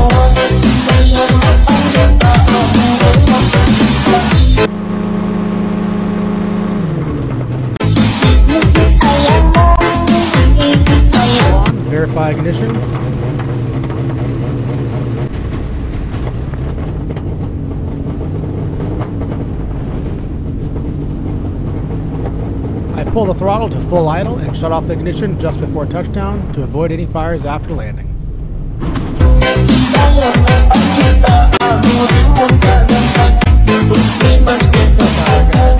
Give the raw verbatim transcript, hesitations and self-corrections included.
Verify ignition. I pull the throttle to full idle and shut off the ignition just before touchdown to avoid any fires after landing. So far, guys.